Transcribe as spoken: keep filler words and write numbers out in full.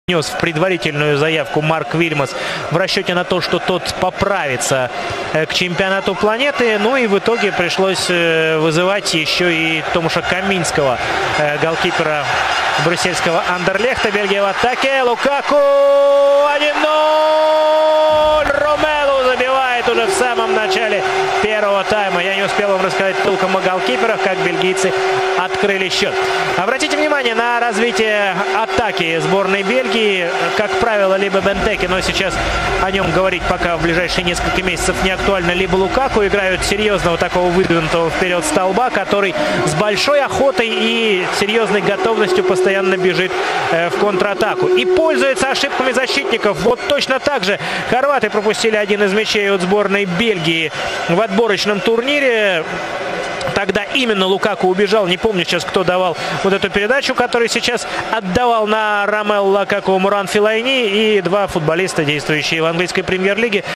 внес в предварительную заявку Марк Вильмас в расчете на то, что тот поправится к чемпионату планеты. Ну и в итоге пришлось вызывать еще и Томаша Каминского, голкипера брюссельского Андерлехта. Бельгия в атаке. Лукаку один ноль. Ромелу забивает уже в самом начале первого тайма. Я не успел вам рассказать толком о голкиперах, как бельгийцы открыли счет. Обратите внимание на развитие атаки сборной Бельгии. Как правило, либо Бентеке, но сейчас о нем говорить пока в ближайшие несколько месяцев не актуально, либо Лукаку играют серьезного такого выдвинутого вперед столба, который с большой охотой и серьезной готовностью постоянно бежит в контратаку. И пользуется ошибками защитников. Вот точно так же хорваты пропустили один из мячей от сборной Бельгии в отборочном турнире. Тогда именно Лукаку убежал. Не помню сейчас, кто давал вот эту передачу, которую сейчас отдавал на Ромелу Лукаку Муран Фелайни, и два футболиста, действующие в английской премьер-лиге.